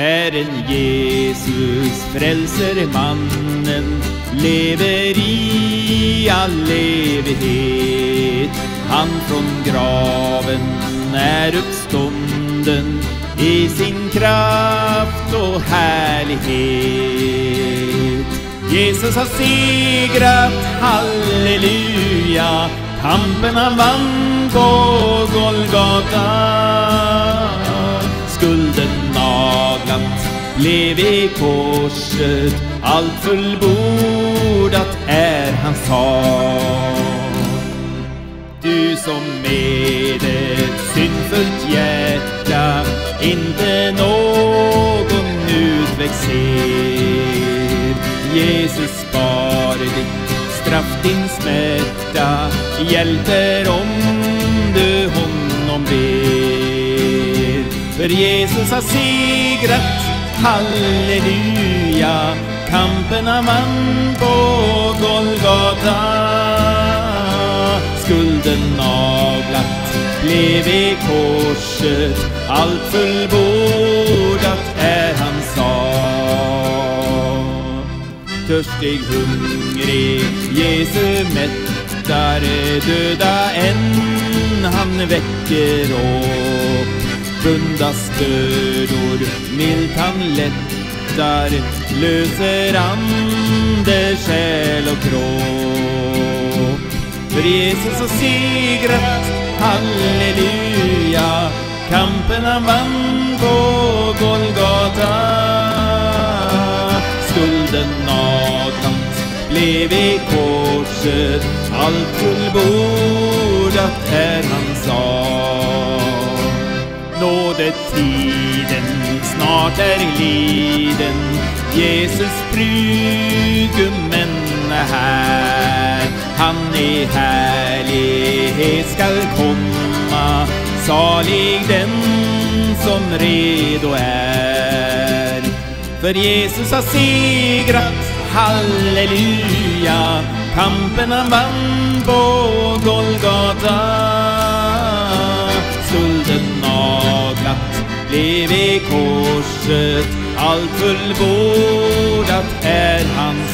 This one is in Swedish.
Herren Jesus frälser mannen, lever i all evighet. Han från graven är uppstånden i sin kraft och härlighet. Jesus har segrat, halleluja, kampen han vann på Golgata. Skulden naglat blev i korset, allt fullbordat är hans sak. Du som med ett syndfullt hjärta inte någon utväg ser, Jesus bar ditt straff, din smärta, hjälper om du honom ber. För Jesus har segrat, halleluja, kampen han vann på Golgata. Skulden naglat blev i korset, allt fullbordat är hans sak. Törstig, hungrig, Jesu mättare, döda än han väcker upp. Bundas bördor, milt han lättar, löser ande, själ och kropp. För Jesus har segrat, halleluja, kampen han vann på Golgata. Skulden naglat blev i korset, allt fullbordat är hans sak. Nådetiden snart är liden, Jesus brudgummen är här. Han i härlighet skall komma, salig den som redo är. För Jesus har segrat, halleluja, kampen han vann på Golgata. Skulden naglat blev i korset, allt fullbordat är hans